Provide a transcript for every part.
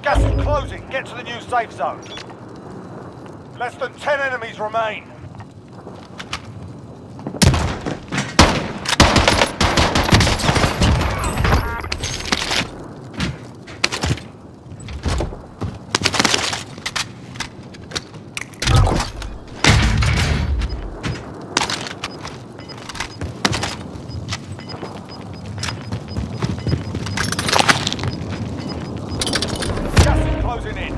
Gas is closing. Get to the new safe zone. Less than 10 enemies remain. Closing in.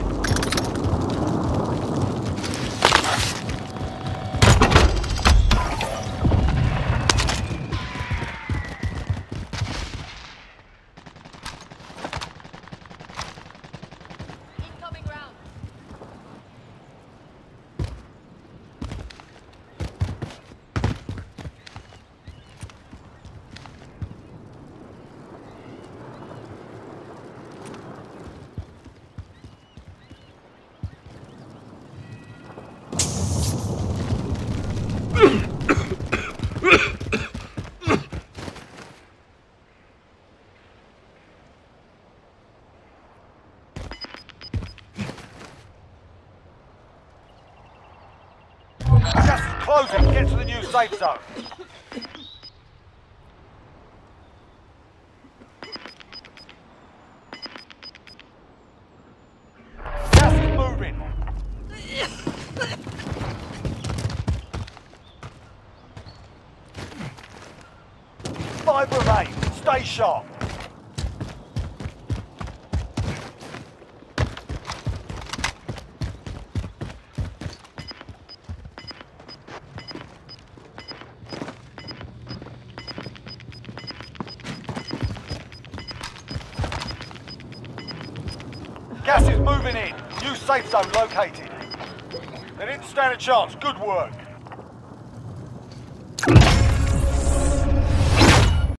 Incoming round. Gas is closing. Get to the new safe zone. Gas is moving. Five remain. Stay sharp. Gas is moving in. New safe zone located. They didn't stand a chance. Good work.